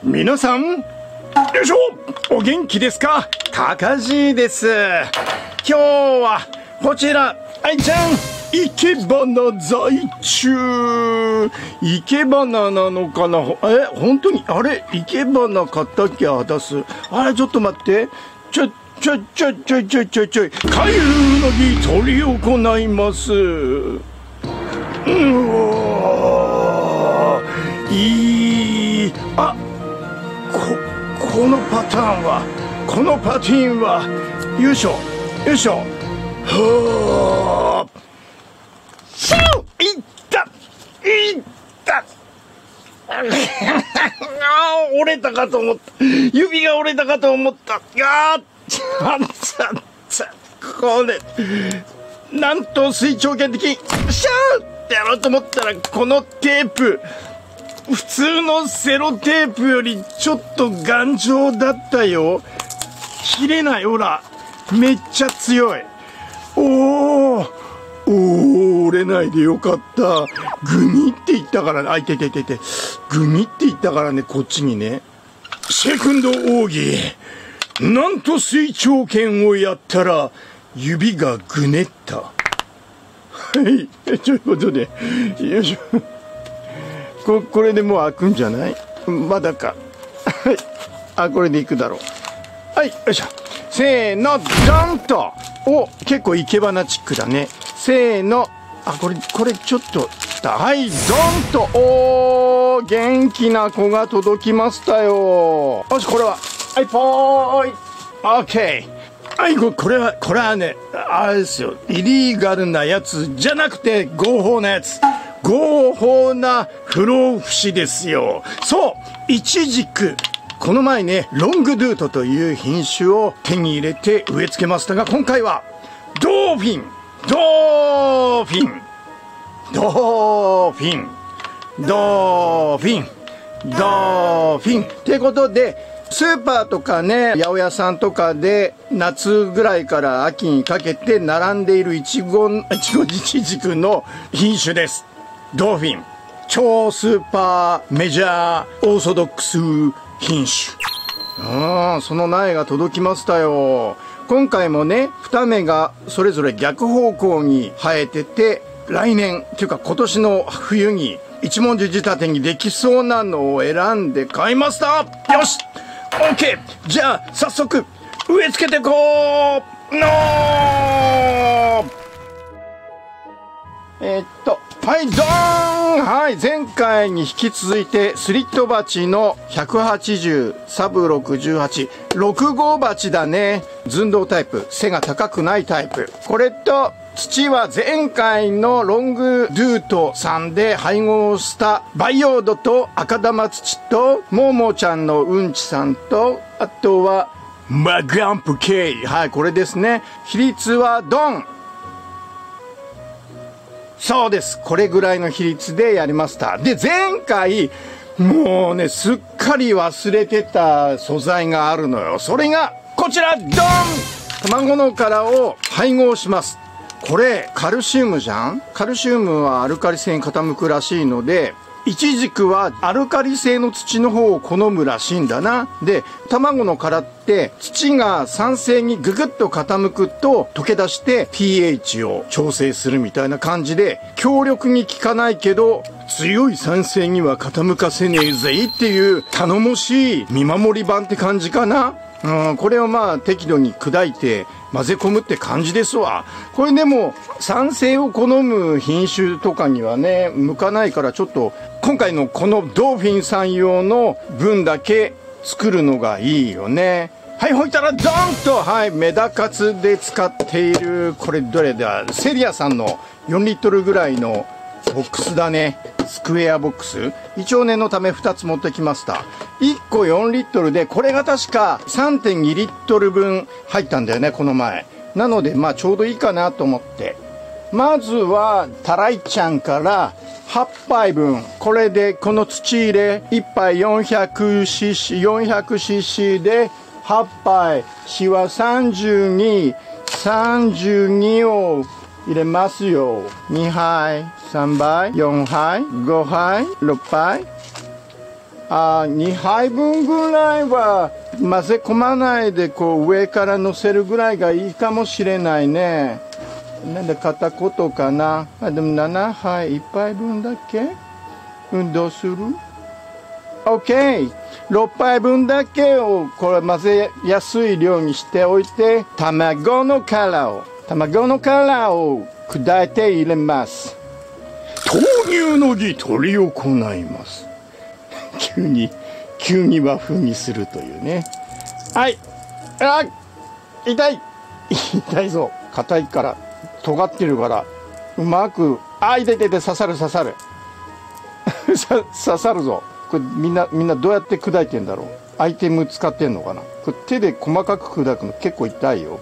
皆さん、よいしょ、お元気ですか？たかじです。今日はこちら、愛ちゃん、生け花在中。生け花なのかな？本当にあれ、生け花買ったっけ？出す。あれ、ちょっと待って。ちょい。開封の儀執り行います。このパターンは、よいしょ。はあ。いった折れたかと思った。指が折れたかと思った。これ、なんと水長剣的、シャーってやろうと思ったら、このテープ、普通のセロテープよりちょっと頑丈だったよ。切れない、ほら。めっちゃ強い。折れないでよかった。グニって言ったからね。痛い。グニって言ったからね、こっちにね。セクンド奥義。なんと水長剣をやったら、指がぐねった。はい。ということで、よいしょ。これでもう開くんじゃない？まだか。はい。これでいくだろう。はい、よいしょ。せーの、ドンと。結構生け花チックだね。せーの。これちょっと。はい、ドンと。元気な子が届きましたよ。よし、これは。はい、ぽーい。オッケー。はい、これはね、あれですよ。イリーガルなやつじゃなくて、合法なやつ。合法な不老不死ですよ。そう、イチジク。この前ね、ロングドゥートという品種を手に入れて植え付けましたが、今回は、ドーフィンってことで、スーパーとかね、八百屋さんとかで夏ぐらいから秋にかけて並んでいるイチジクの品種です。ドーフィン。超スーパーメジャーオーソドックス品種。その苗が届きましたよ。今回もね、2芽がそれぞれ逆方向に生えてて、来年っていうか今年の冬に一文字仕立てにできそうなのを選んで買いました。よし OK。 じゃあ早速植え付けてこうのはいドーン。はい、前回に引き続いてスリット鉢の180サブ686号鉢だね。寸胴タイプ、背が高くないタイプ。これと土は前回のロングドゥートさんで配合した培養土と赤玉土とモーモーちゃんのうんちさんと、あとはマグアンプ K。 はい、これですね。比率はドン。そうです。これぐらいの比率でやりました。で、前回もうね、すっかり忘れてた素材があるのよ。それがこちら、ドン。卵の殻を配合します。これカルシウムじゃん。カルシウムはアルカリ性に傾くらしいので、イチジクはアルカリ性の土の方を好むらしいんだな。で、卵の殻って土が酸性にググッと傾くと溶け出して pH を調整するみたいな感じで、強力に効かないけど強い酸性には傾かせねえぜっていう頼もしい見守り版って感じかな。これをまあ適度に砕いて混ぜ込むって感じですわ。これでも酸性を好む品種とかにはね向かないから、ちょっと今回のこのドーフィンさん用の分だけ作るのがいいよね。はい、ほいたらドンと、はい、メダカツで使っている、これどれだ、セリアさんの4リットルぐらいのボックスだね。スクエアボックス。一応念のため2つ持ってきました。1個4リットルで、これが確か 3.2 リットル分入ったんだよね、この前。なので、まあちょうどいいかなと思って。まずは、タライちゃんから8杯分。これで、この土入れ、1杯 400cc で8杯。シは32を入れますよ。2杯、3杯、4杯、5杯、6杯。 2杯分ぐらいは混ぜ込まないでこう上から乗せるぐらいがいいかもしれないね。なんで片言かな。でも7杯1杯分だけどうする？ OK。 6杯分だけをこれ混ぜやすい量にしておいて、卵の殻を砕いて入れます。豆乳の儀執り行います。急に和風にするというね。はい。痛いぞ。硬いから尖ってるからうまく、痛い刺さる刺さるぞ。これみんなどうやって砕いてんだろう。アイテム使ってんのかな。これ手で細かく砕くの結構痛いよ。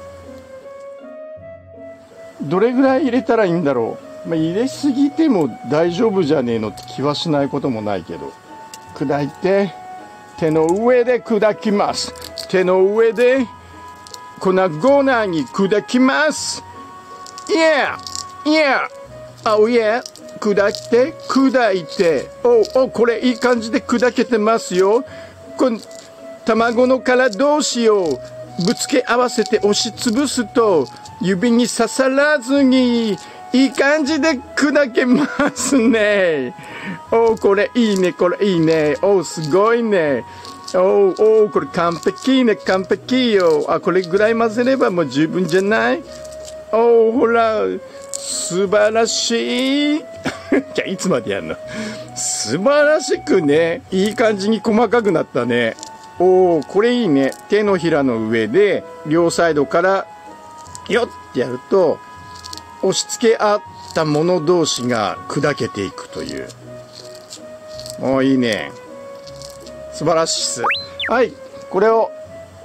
どれぐらい入れたらいいんだろう。入れすぎても大丈夫じゃねえのって気はしないこともないけど、砕いて手の上で砕きます。手の上で粉々に砕きます。Oh yeah。砕いて、これいい感じで砕けてますよ。この卵の殻同士をぶつけ合わせて押しつぶすと指に刺さらずにいい感じで砕けますね。これいいね。すごいね。これ完璧よ。これぐらい混ぜればもう十分じゃない？ほら、素晴らしい。じゃあいつまでやるの？素晴らしくね、いい感じに細かくなったね。これいいね。手のひらの上で両サイドからよってやると押し付け合ったもの同士が砕けていくという。いいね。素晴らしいっす。はい、これを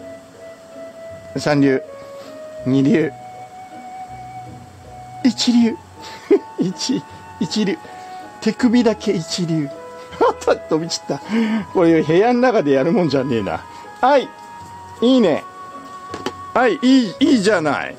3流、2流、1流一流、手首だけ一流。飛び散った。これ部屋の中でやるもんじゃねえな。はい、いいね。はい、いいじゃない。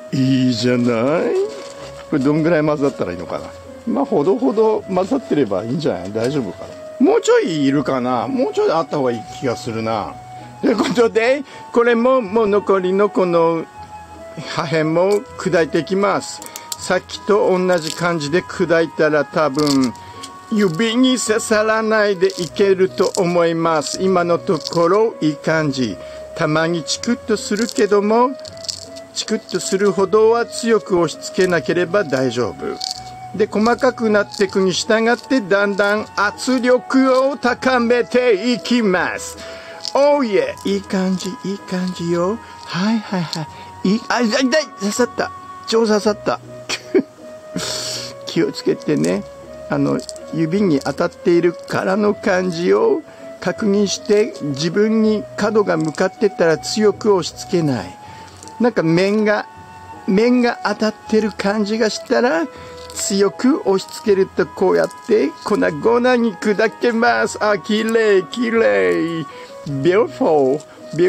これどんぐらい混ざったらいいのかな。ほどほど混ざってればいいんじゃない？大丈夫かな。もうちょいいるかな。もうちょいあった方がいい気がするな。ということで、これももう残りのこの破片も砕いていきます。さっきと同じ感じで砕いたら多分指に刺さらないでいけると思います。今のところいい感じ。たまにチクッとするけども、チクッとするほどは強く押し付けなければ大丈夫。で、細かくなっていくに従ってだんだん圧力を高めていきます。いい感じよ。痛い、刺さった。超刺さった。気をつけてね。指に当たっている殻の感じを確認して、自分に角が向かってたら強く押し付けない。なんか面が当たってる感じがしたら強く押し付けると、こうやって粉々に砕けます。きれい。beautiful。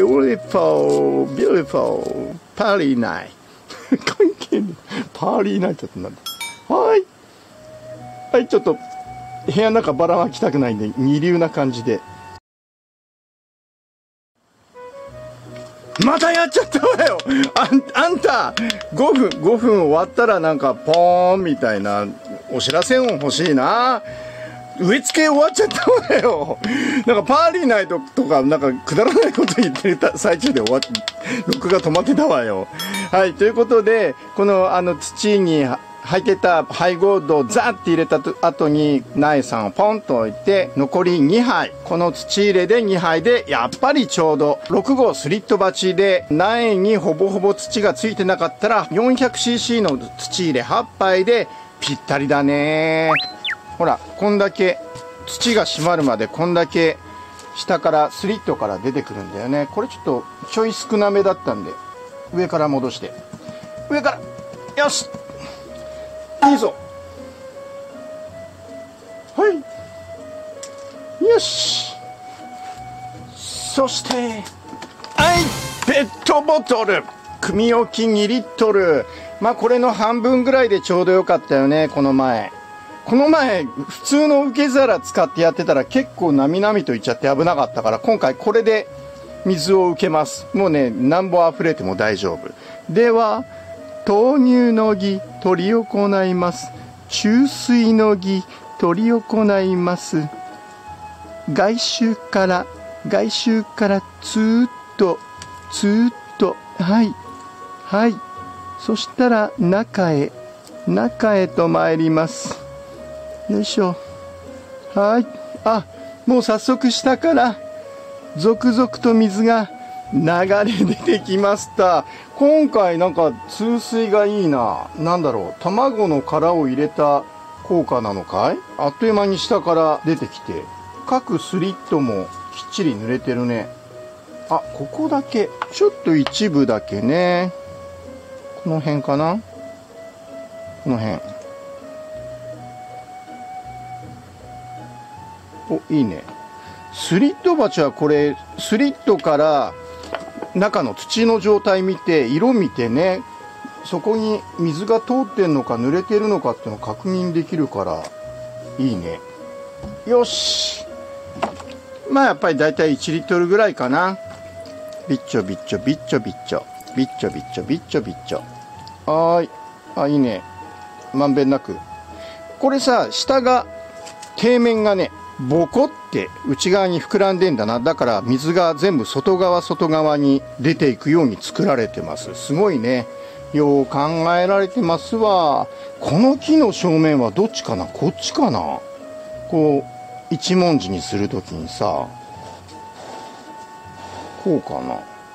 パーリーナイト。関係ない。パーリーナイトってなんだ。はい、ちょっと部屋の中ばらまきたくないんで二流な感じで。またやっちゃったわよ。あんた5分終わったらなんかポーンみたいなお知らせ音欲しいな。植え付け終わっちゃったわよ。なんかパーリーナイトとかなんかくだらないこと言ってる最中で録画止まってたわよ。はい、ということで、この土に入ってた配合土をザーって入れた後に苗さんをポンと置いて、残り2杯、この土入れで2杯でやっぱりちょうど6号スリット鉢で、苗にほぼほぼ土がついてなかったら 400cc の土入れ8杯でぴったりだね。ほら、こんだけ土が締まるまでこんだけ下からスリットから出てくるんだよね。これちょっとちょい少なめだったんで上から戻して、上から、よし、いいぞ。はい、よし。そしてペットボトル組置き2リットル。これの半分ぐらいでちょうどよかったよね。この前この前、普通の受け皿使ってやってたら結構なみなみといっちゃって危なかったから、今回これで水を受けます。もうね、なんぼ溢れても大丈夫。では、投入の儀、執り行います。注水の儀、執り行います。外周から、つーっと、はい、はい。そしたら中へと参ります。よいしょ。はい。あ、もう早速下から、続々と水が流れ出てきました。今回なんか通水がいいな。なんだろう、卵の殻を入れた効果なのかい？あっという間に下から出てきて、各スリットもきっちり濡れてるね。あ、ここだけ、ちょっと一部だけね。この辺かな？この辺。お、いいね。スリット鉢はこれ、スリットから中の土の状態見て、色見てね、そこに水が通ってんのか濡れてるのかっていうのを確認できるから、いいね。よし。まあやっぱりだいたい1リットルぐらいかな。ビッチョビッチョビッチョビッチョ。ビッチョビッチョビッチョビッチョ。はーい。あ、いいね。まんべんなく。これさ、下が、底面がね、ボコって内側に膨らんでんだな。だから水が全部外側に出ていくように作られてます。すごいね。よう考えられてますわ。この木の正面はどっちかな？こっちかな？こう、一文字にするときにさ、こうか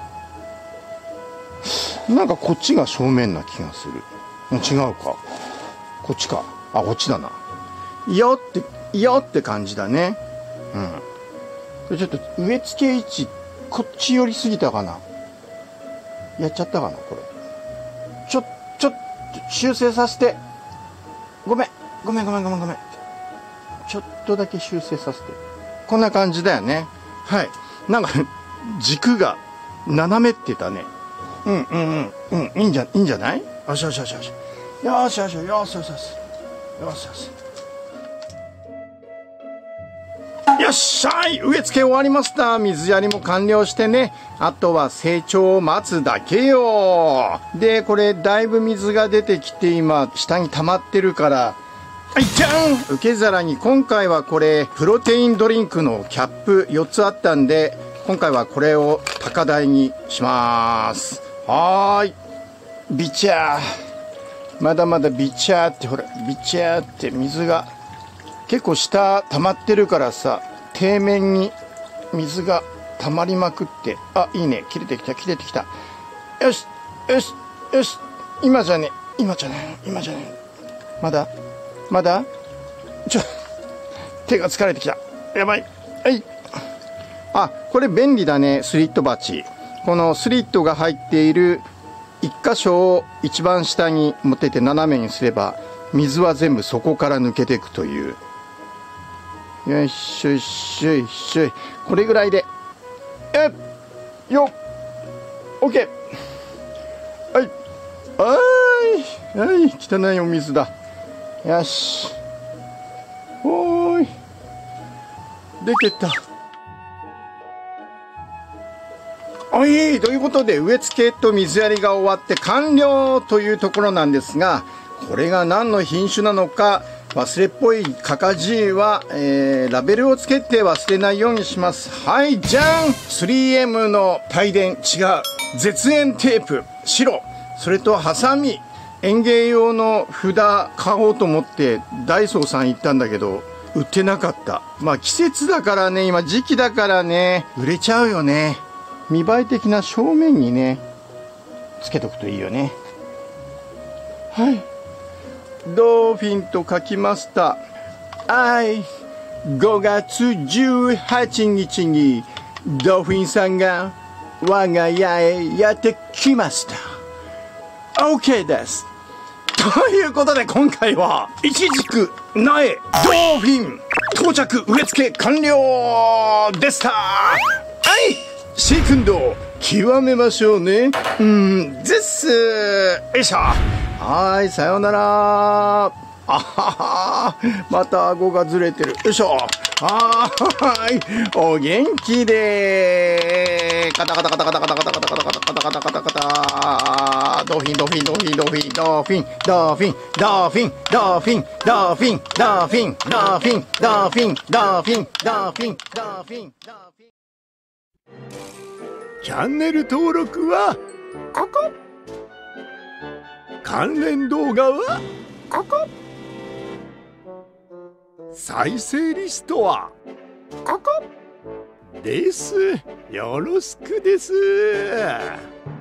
な。なんかこっちが正面な気がする。違うか。こっちか。あ、こっちだな。よって感じだね。うん。これちょっと植え付け位置、こっち寄りすぎたかな。やっちゃったかな、これ。ちょっと、修正させて。ごめん。ちょっとだけ修正させて。こんな感じだよね。はい。なんか、軸が斜めってたね。いいんじゃない？よし。よっしゃい、植え付け終わりました。水やりも完了してね、あとは成長を待つだけよ。で、これだいぶ水が出てきて今下に溜まってるから、はいじゃん、受け皿に今回はこれプロテインドリンクのキャップ4つあったんで、今回はこれを高台にします。はーい、ビチャー、まだまだビチャーって、ほらビチャーって水が結構下溜まってるからさ、底面に水が溜まりまくって、あ、いいね、切れてきた。よし、今じゃねえ、まだ手が疲れてきた。やばい。はい。あ、これ便利だね、スリット鉢。このスリットが入っている一箇所を一番下に持ってて斜めにすれば、水は全部そこから抜けていくという。よいしょ。これぐらいで。よっ。OK。はい。汚いお水だ。よし。おーい。出てった。ということで、植え付けと水やりが終わって完了というところなんですが、これが何の品種なのか、忘れっぽいカカジーは、ラベルをつけて忘れないようにします。はい、じゃん !3M の帯電、違う。絶縁テープ、白。それとハサミ。園芸用の札買おうと思ってダイソーさん行ったんだけど、売ってなかった。まあ季節だからね、今時期だからね、売れちゃうよね。見栄え的な正面にね、つけとくといいよね。はい。ドーフィンと書きました。はい。5月18日にドーフィンさんが我が家へやってきました。OK です。ということで今回は、いちじく苗ドーフィン到着植え付け完了でした。はい。シークンド極めましょうね。です。よいしょ。はい、さようなら。 あはは、また顎がずれてる。よいしょ。はい、お元気でー。カタカタカタカタカタカタカタカタカタカタカタカタカタ。ドーフィンドーフィンドーフィンドーフィンドーフィンドーフィンドーフィンドーフィンドーフィンドーフィンドーフィンドーフィンドーフィンドーフィンドーフィン。チャンネル登録はここ。関連動画はここ。再生リストはここです。よろしくです。